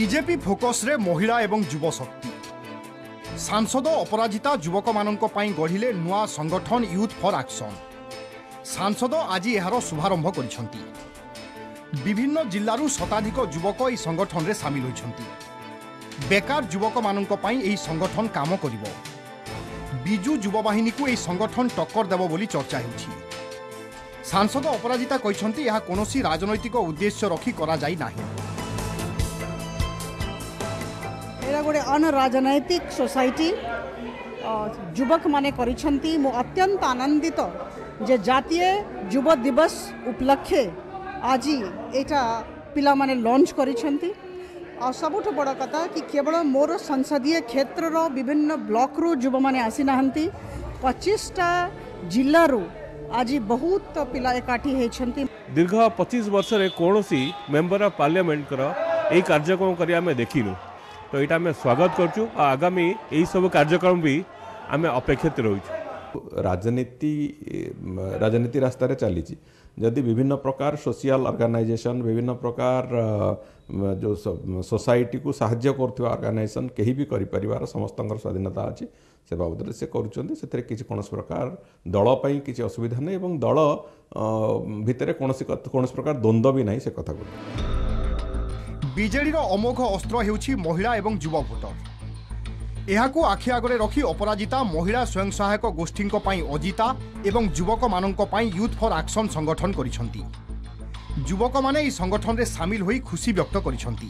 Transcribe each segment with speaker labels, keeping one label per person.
Speaker 1: BJP focus रे महिला एवं युव शक्ति सांसद अपराजिता युवक मानक पई गढ़िले नुआ संगठन यूथ फॉर एक्शन। सांसद आज यार शुभारंभ करिसंती। विभिन्न जिल्लारू शताधिक युवक ई संगठन रे शामिल होइछंती। बेकार युवक मानक पई एही संगठन काम करिवो। बिजु युवा बाहिनी को एही संगठन टक्कर देबो बोली चर्चा हेउछि। सांसद अपराजिता कहिसंती यह कोनोसी राजनैतिक उद्देश्य रखी करा जाई नाही।
Speaker 2: एरा गोटे अनराजनैतिक सोसाइटी युवक माने करिछंती। मो अत्यंत आनंदित जे जातीय युव दिवस उपलक्षे आज एटा पिला माने लॉन्च करिछंती। और सबुठ बड़ कथा कि केवल मोर संसदीय क्षेत्र रो विभिन्न ब्लॉक रू युव माने आसी नाहंती। 25टा जिल्ला रू आज बहुत पिला एकाठी हेछंती।
Speaker 3: दीर्घ 25 वर्ष रे कोनोसी मेंबर ऑफ पार्लियामेंट करा ए कार्यक्रम करिया में देखिनु। तो यहाँ आम स्वागत करूँ। आगामी यही सब कार्यक्रम भी आम अपेक्षित रही।
Speaker 4: राजनीति रास्तार चली जदि विभिन्न प्रकार सोशल ऑर्गेनाइजेशन विभिन्न प्रकार जो सोसाइटी को साहाय्य करथिबा ऑर्गेनाइजेशन कहीं भी करिपारिबार समस्त स्वाधीनता अच्छी से बाबद से करुँच। से कौन प्रकार दल पर किसी असुविधा नहीं और दल भितर कौन प्रकार द्वंद्व भी नहीं से कथा को।
Speaker 1: बीजेडी अमोघ अस्त्र हेउछि महिला एवं युवा भोटर। एहाकू आखि आगरे रखी अपराजिता महिला स्वयं सहायक गोष्ठी अजिता एवं युवक मानक पई यूथ फॉर एक्शन संगठन करिसंती। युवक माने ई संगठन रे शामिल होई खुशी व्यक्त करिसंती।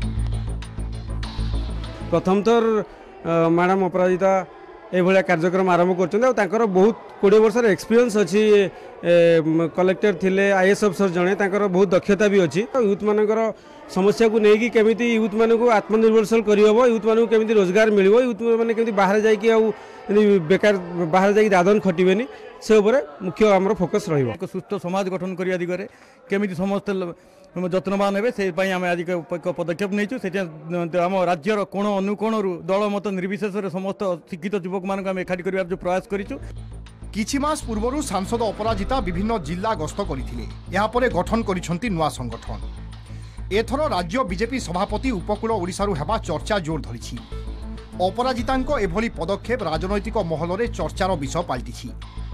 Speaker 5: प्रथम थर मैडम अपराजिता ए भलिया कार्यक्रम आरंभ कर बहुत 20 वर्ष एक्सपीरियंस अच्छी। कलेक्टर थिले आईएएस अफसर जड़े बहुत दक्षता भी अच्छी। यूथ मानकर समस्या को लेकिन केमिति यूथ मान को आत्मनिर्भरशील करहब, यूथ मान को केमिति रोजगार मिल, यूथ मैंने केमिति बाहर जाइए बेकार बाहर जाइए दादन खटिबेनी से उपरे मुख्य आमर फोकस रहिबो।
Speaker 6: एक सुस्थ समाज गठन करिया दिगरे केमिति समस्त जत्नवान हेबे से पई आमे आज एक पदक्षेप नैछु। से आम राज्यर कोण अनुकोणरू दल मत निर्विशेष समस्त शिक्षित युवक मान आम एकाठी करिवार जो प्रयास करिछु।
Speaker 1: किछि मास पूर्वरु सांसद अपराजिता विभिन्न जिला गस्त करथिले। या परे गठन करिसंती नुआ संगठन। एथर राज्य बीजेपी सभापति उपकूल ओडिशारू हेबा चर्चा जोर धरिछि। अपराजितांको एभली पदक्षेप राजनैतिक महलरे चर्चार विषय पाल्टिछि।